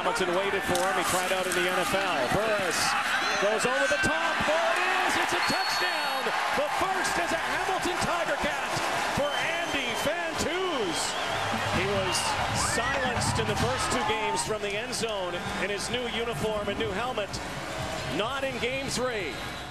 Hamilton waited for him. He tried out in the NFL. Burris goes over the top. There it is. It's a touchdown. The first as a Hamilton Ticat for Andy Fantuz. He was silenced in the first 2 games from the end zone in his new uniform and new helmet. Not in game 3.